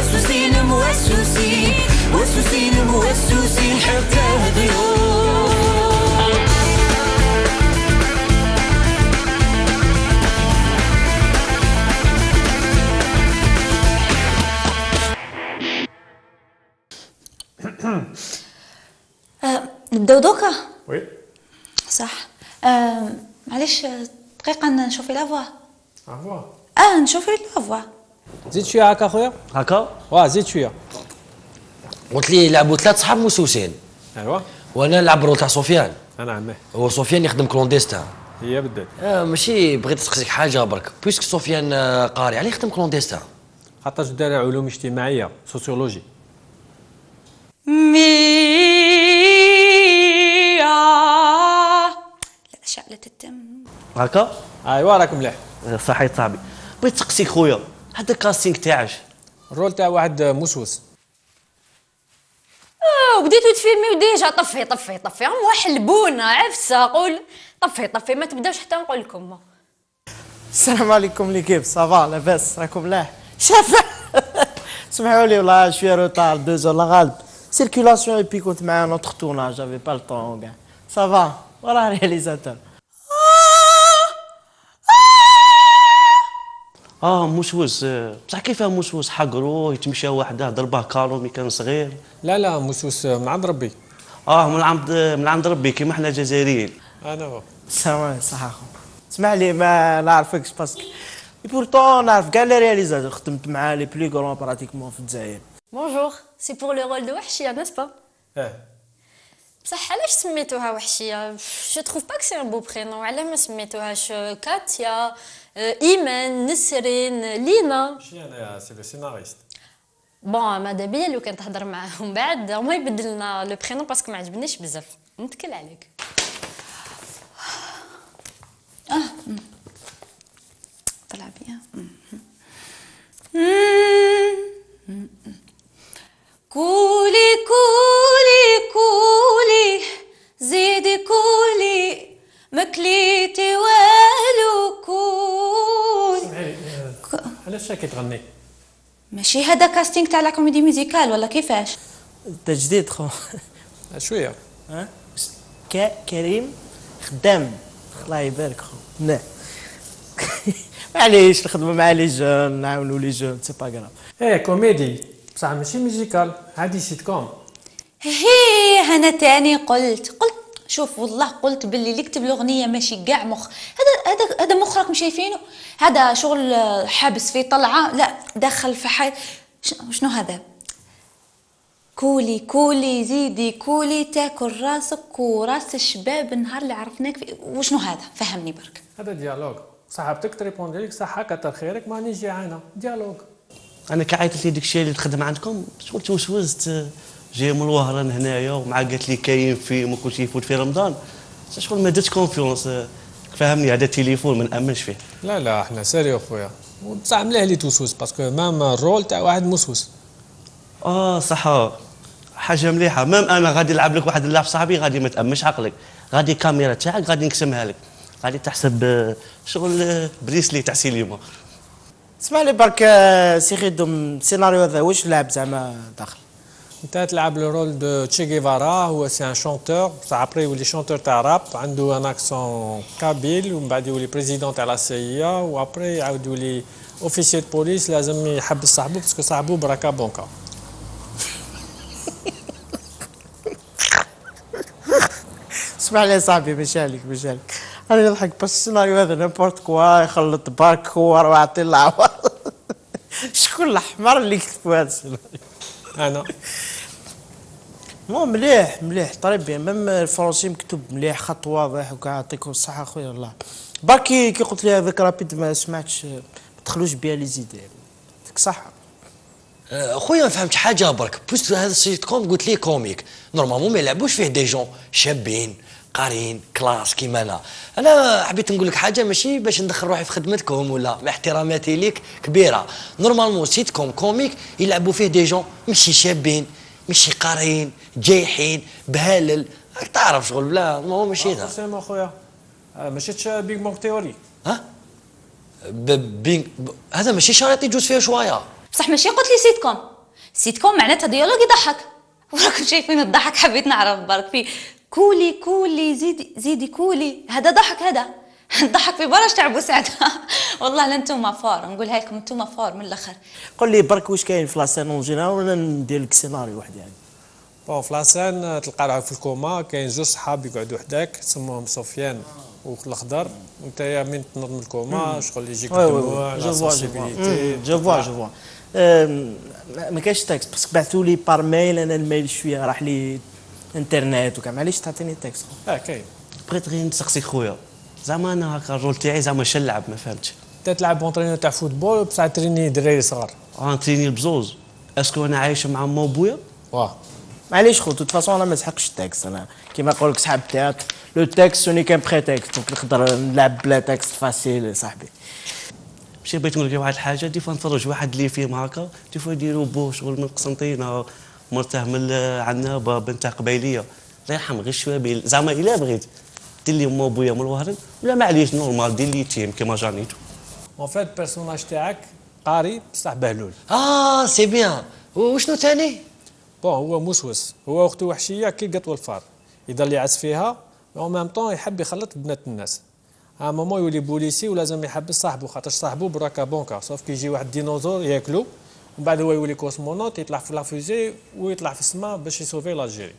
موسوسين موسوسين موسوسين موسوسين حتى اليوم. نبداو دوكا؟ وي صح. معليش دقيقة نشوفي لافوا. عفوا نشوفي لافوا. زيد شويه هكا خويا. هكا واه زيد شويه. قلت لي لعبوا 3 صحاب موسوسين. ايوا وانا نلعب رول تاع سفيان. انا عماه. هو سفيان يخدم كلونديستان. هي بدات. ماشي بغيت نسقسيك حاجه برك، بويسك سفيان قاري عليه يخدم كلونديستان. خاطر دار علوم اجتماعيه سوسيولوجي. لا شعلة الدم. هكا ايوا راك مليح. صحيت صاحبي. بغيت نسقسيك خويا، هذا الكاستينغ تاعش الرول تاع واحد موسوس. وبديتو تفيلمي وديجا طفي هم واحد البونه عفسه قول طفي ما تبداوش حتى نقول لكم. السلام عليكم ليكيب، صافا لاباس راكم ملاح؟ شاف سمحوا لي والله شويه روطار 2 زور لا غالب سيركيلاسيون اي بي كنت معايا نوتر تورناج جافي با لو طون كاع صافا وراه رياليزاتور. موسوس بصح كيفاه موسوس حقرو يتمشى وحده ضربه كالومي كان صغير. لا موسوس من عند ربي. من عند ربي كيما حنا جزائريين. انا هو. السلام عليكم صح اخو. اسمح لي ما نعرفكش باسكو بورتون نعرف كاع لي رياليزاتور خدمت مع لي بلي غران براتيكمون في الجزائر. بونجور سي بور لو رول دو وحشيه نيس با؟ بصح علاش سميتوها وحشيه؟ جو تروف با كو سي ان بو برينون. علاه ما سميتوهاش كاتيا ايمان نسرين لينا؟ ماشي انا سي لو سيناريست. بون ماذا بيا لو كان تهضر معاهم بعد ما يبدل لنا لو برينون باسكو ما عجبنيش بزاف. نتكل عليك. طلع بيا. كولي كولي كولي زيدي كولي مكليتي والو كولي. علاش ساكي تغني؟ ماشي هذا كاستينغ تاع لا كوميدي ميوزيكال ولا كيفاش؟ تجديد خو. شويه. كريم خدام الله يبارك خو. لا معليش الخدمه مع لي جون نعاونوا لي جون سي با غراف. كوميدي بصح ماشي ميوزيكال، هادي سيت كوم. هي انا تاني قلت شوف والله قلت باللي اللي كتب الاغنيه ماشي كاع مخ. هذا مخ راكم شايفينه، هذا شغل حابس فيه طلعه لا دخل في حي. شنو هذا؟ كولي كولي زيدي كولي تاكل راسك وراس الشباب النهار اللي عرفناك فيه. وشنو هذا؟ فهمني برك. هذا ديالوج، صاحبتك تريبوندي لك صح كتر خيرك مانيش جيعانه. ديالوج. انا كعيطت لي داك الشيء اللي تخدم عندكم شغل توسوست جاي من الوهران هنايا ومع قالت لي كاين فيلم وكل شيء يفوت في رمضان شغل ما درتش كونفيونس. فهمني هذا التليفون ما نامنش فيه. لا احنا سيريو خويا بصح مليح لي توسوس باسكو مام الرول تاع واحد موسوس. صح حاجه مليحه. مام انا غادي نلعب لك واحد اللعب صاحبي غادي ما تامنش عقلك. غادي الكاميرا تاعك غادي نقسمها لك غادي تحسب شغل بريسلي تاع سينما. اسمع لي برك سي خدم السيناريو هذا واش لعب زعما داخل؟ انت تلعب لو رول دو تشي غيفارا. هو سي ان شونتور بصح ابري يولي شونتور تاع راب عنده ان اكسون كابيل ومن بعد يولي بريزيدون تاع لا سي وابري يعاود يولي اوفيسير بوليس لازم يحبس صاحبو باسكو صاحبو براكا بونكا. اسمع لي صاحبي ماشي عليك انا نضحك بس السيناريو هذا نيمبورت كوا يخلط بارك كور ويعطي العوار. شكون الحمار اللي كتبوا هذا السيناريو؟ انا مو مليح طريب بيان ميم الفرنسي مكتوب مليح خط واضح وكاع يعطيكم الصحه خويا والله. بركي كي قلت لي هذاك رابيد ما سمعتش ما دخلوش بيا لي زيدي. يعطيك الصحه. خويا ما فهمتش حاجه برك بوست هذا السيت كوم قلت لي كوميك نورمالمون ما يلعبوش فيه دي جون شابين قارين كلاس كيما انا حبيت نقول لك حاجه ماشي باش ندخل روحي في خدمتكم ولا مع احتراماتي ليك كبيره. نورمالمون سيت كوم كوميك يلعبوا فيه دي جون ماشي شابين ماشي قارين جايحين بهالل راك تعرف شغل بلا ما هو ماشي هذا. سيما خويا ما شفتش بيغ بونغ تيوري؟ هذا ماشي شريط يجوز فيه شويه. بصح ماشي قلت لي سيت كوم. سيت كوم معناتها ديالوج يضحك. وراكم شايفين الضحك، حبيت نعرف برك في كولي كولي زيدي كولي، هذا ضحك، هذا الضحك في برش تاع بوسعدة. والله لا انتوما فار، نقولها لكم انتوما فار من الاخر. قول لي برك واش كاين في لاسين اون جينيرال ولا ندير لك سيناريو واحد يعني. بون في لاسان تلقى روحك في الكوما، كاين زوج صحاب يقعدوا حداك تسموهم سفيان والخضر، وانت من تنوض من الكوما شغل يجيك الدموع، لا سونسيبيليتي. جو فوا ما كاينش تكست باسكو بعثوا لي بار ميل، انا الميل شويه راح لي انترنت وكاع، معليش تعطيني تكست. كاين. بغيت غير نسقسي خويا، زعما انا هكا الرول تاعي زعما شنلعب ما فهمتش. انت تلعب اونترينور تاع فوتبول بصح تريني دراري صغار. نتريني بزوز، اسكو انا عايش مع ما وبويا؟ واه معليش خو، توت فاسون انا ما نسحقش التكست، انا كيما يقول لك صحاب التياتر لو تكست سوني كان بري تكست، دونك نقدر نلعب بلا تكست فاسيل صاحبي. ماشي بغيت نقول لك واحد الحاجه، ديفا نتفرج واحد اللي فيلم هكا، ديفا يديروا بوه شغل من قسنطينه، مرته من عنابه، بنت قبيليه، الله يرحم غير شويه زعما الا بغيت دير لي ما وبويا من الوهران، ولا معليش نورمال دير لي تيم كيما جانيتو. اون فيت البيرسوناج تاعك قاري بصح بهلول. سي بيان. وشنو ثاني؟ بون هو موسوس، هو اخته وحشيه كي قطو الفار، يضل يعس فيها اون ميم طون يحب يخلط بنات الناس. ماما يولي بوليسي ولازم يحبس صاحبه، خاطر صاحبه براكا بونكا، صوف كي يجي واحد ديناصور ياكلو، ومن بعد هو يولي كوسمونوت يطلع في لافوزي ويطلع في السماء باش يسوفي لالجيري.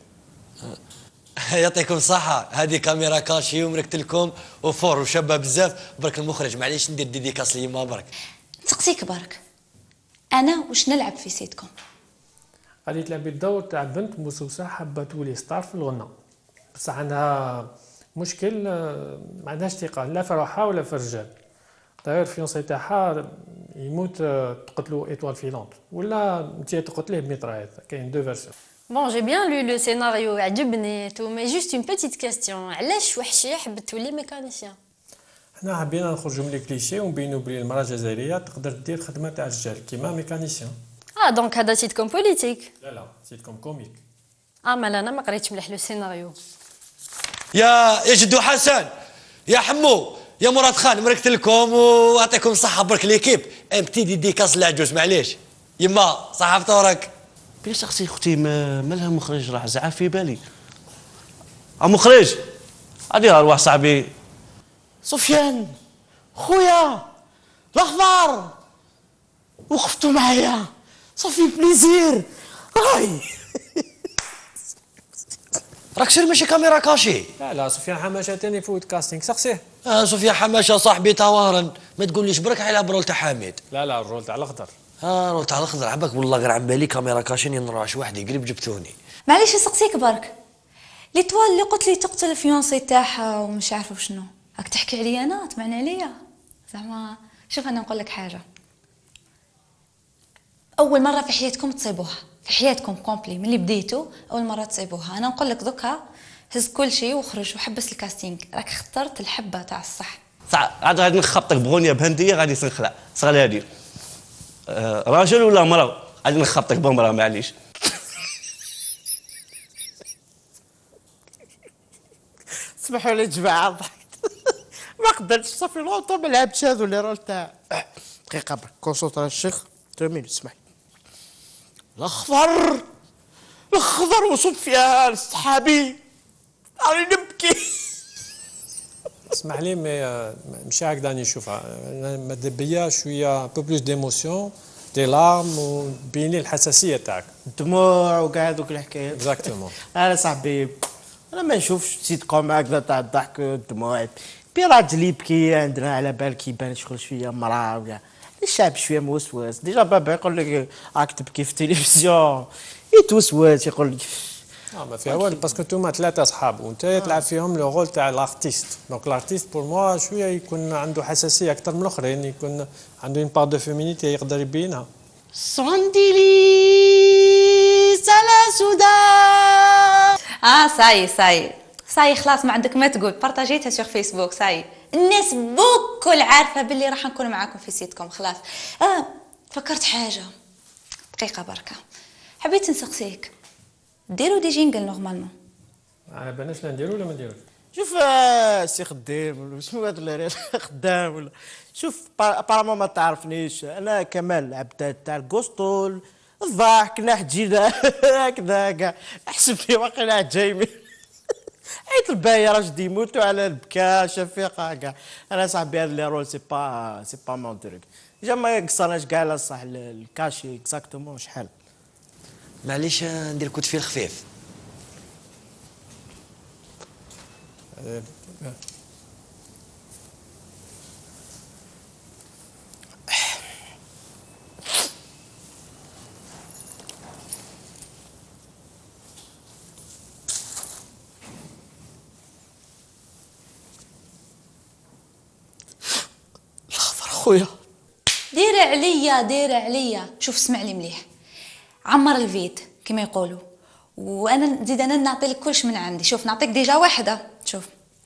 يعطيكم الصحة، هذه كاميرا كاشي ومركت لكم وفور وشابة بزاف. برك المخرج معليش ندير ديديكاس ليما برك. نسقسيك برك، انا واش نلعب في سيتكم؟ غادي تلعبي الدور تاع بنت موسوسه حابه تولي ستار في الغنى، بصح عندها مشكل، ما عندهاش ثقه لا في روحها ولا في الرجال. داير فيونسي تاعها يموت تقتلو ايطوال فيلونت، ولا انت تقتليه بميطرايات. كاين دو فيرسيون. Bon, j'ai bien lu le scénario, عجبني et tout, mais juste une petite question. علاش وحشية حبت تولي ميكانيسيان؟ حنا حبينا نخرجوا من الكليشيه ونبينوا بلي المراه الجزائريه تقدر دير خدمه تاع الرجال كيما ميكانيسيان. دونك هذا سيتكم بوليتيك. لا سيتكم كوميك. مال انا ما قريتش مليح لو سيناريو. يا جدو حسن، يا حمو، يا مراد خان، مركت لكم ويعطيكم الصحة برك ليكيب. بتي ديديكاس للعجوز معليش. يما صحة فطورك. بيا شخصي اختي مالها مخرج راح زعف في بالي. مخرج هادي ارواح صاحبي سفيان خويا الاخضر، وقفتوا معايا صافي بليزير. هاي راك سير ماشي كاميرا كاشي. لا سفيان حماشه تاني فوت كاستينغ سقسيه. سفيان حماشه صاحبي تاوارن، ما تقوليش برك يلعب رول تاع حميد. لا الرول تاع الاخضر. رول تاع الاخضر عباك والله غير عن بالي كاميرا كاشيني نروح وحدي قريب جبتوني. معليش نسقسيك برك، ليطوال اللي قلت لي تقتل الفيونسي تاعها ومش عارفه شنو، راك تحكي عليا انا؟ تمعني عليا زعما؟ شوف انا نقول لك حاجه، اول مره في حياتكم تصيبوها، في حياتكم كومبلي من اللي بديتوا اول مره تصيبوها. انا نقول لك دوكا هز كل شيء وخرج وحبس الكاستينغ، راك اخترت الحبه تاع الصح. صح. عاد غادي نخبطك بغنيه بهنديه غادي تنخلع صغال هادي. راجل ولا مرأة؟ غادي نخبطك بمرأة معليش. اسمحوا لي جماعه ضحكت. ما قدرتش صافي لونطو ما لعبتش هذو لي رول تاع. دقيقه برك كونسونطرا الشيخ 2 مينوت اسمح. الاخضر وسفيان صحابي راني نبكي. اسمح لي ماشي هكذا نشوفها، ماذا بيا شويه بو بلوس ديموسيون دي لارم وبين لي الحساسيه تاعك. الدموع وكاع هذوك الحكايات. اكزاكتومون. انا صاحبي انا ما نشوفش سيت كوم هكذا تاع الضحك والدموع، بي راجل يبكي عندنا على بالك يبان شغل شويه مراه وكاع، الشعب شويه موسوس. ديجا بابا يقول لك راك تبكي في التلفزيون يتوسوس يقول لك ما فيها والو، باسكو نتوما ثلاثه صحاب وانت تلعب فيهم لو رول تاع الارتيست. دونك الارتيست بور موا شويه يكون عنده حساسيه اكثر من الاخرين، يكون عنده اون بار دو فيمينيتي يقدر يبينها. صندلي سلا سودان. ساي خلاص ما عندك ما تقول، بارطاجيتها سور فيسبوك. ساي الناس بكل عارفه باللي راح نكون معاكم في سيتكم خلاص. فكرت حاجه دقيقه بركه، حبيت نسقسيك ديروا دي جينجل نورمالمون. على بالناش لا نديرو ولا ما نديروش. شوف سي خدام ولا شنو هذا اللي خدام ولا شوف ابارامون ما تعرفنيش انا كمال عبد تاع الكوستول الضحك ناح جينا هكذا كاع حسبني واقيلا جاي حيت الباهي راجل يموتوا على البكا شفيقه كاع. انا صاحبي هذا لي رول سي با مون تروك. جا ما قصرناش كاع على صح الكاشي اكزاكتومون شحال. معليش ندير كود فيل خفيف. خويا دير عليا شوف اسمع لي مليح، عمر الفيد كما يقولوا، وانا نزيد انا نعطي لك كلش من عندي. شوف نعطيك ديجا واحده، شوف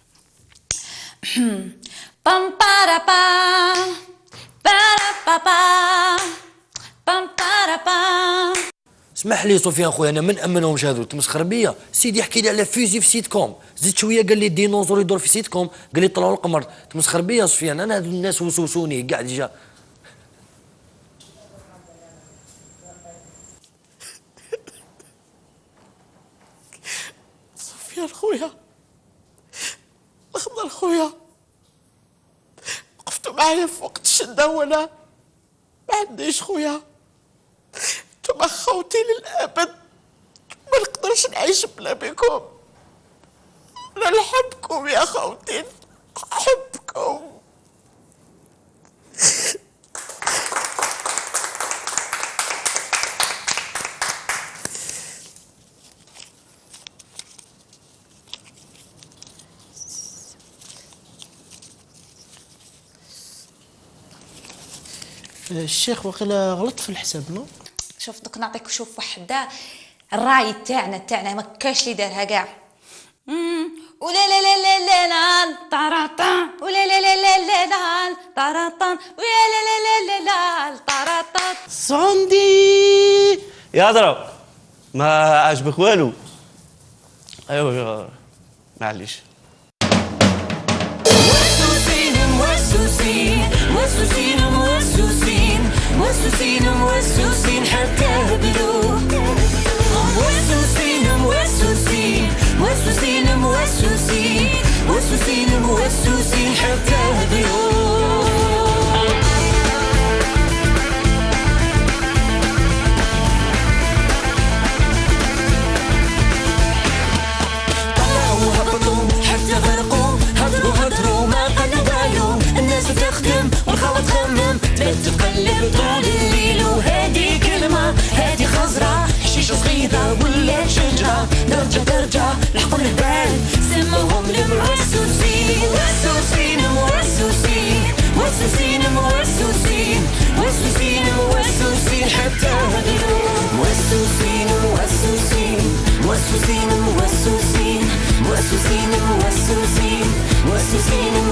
بام بارا با بارا بابا بام بارا با. اسمح لي سفيان خويا، انا من امنهمش هذو تمسخر بيا. سيدي يحكي لي على فيزي في سيت كوم، زيد شويه قال لي ديناصور يدور في سيت كوم، قال لي طلعوا القمر. تمسخر بيا سفيان، انا هذو الناس وسوسوني كاع ديجا. سفيان خويا الخضر خويا، وقفتوا معايا في وقت الشده وانا ما عنديش خويا. نتوما خوتي للابد، ما نقدرش نعيش بلا بكم. انا نحبكم يا خوتي، نحبكم. الشيخ وقيلا غلط في الحساب نو؟ شوف دوك نعطيك شوف وحده الراي تاعنا ما كاش اللي دارها كاع. ولا لا لا لا لا لا طراطا ولا لا لا لا لا لا طراطا ولا لا لا لا لا لا طراطا. صندي يا ضرب ما عجبك والو. ايوا معليش. موسوسين حتى هبلوا. موسوسين حتى هبلوا. طلعوا هبطوا حتى غرقوا، هضروا ما قلوا بالو. الناس تخدم والخوة تخمم، تقلب طول الليل. وهادي كلمة هادي خزرة، حشيشة صغيرة ولا شجرة، درجة لحقوا الهبال سموهم الموسوسين. موسوسين حتى هبلوا. موسوسين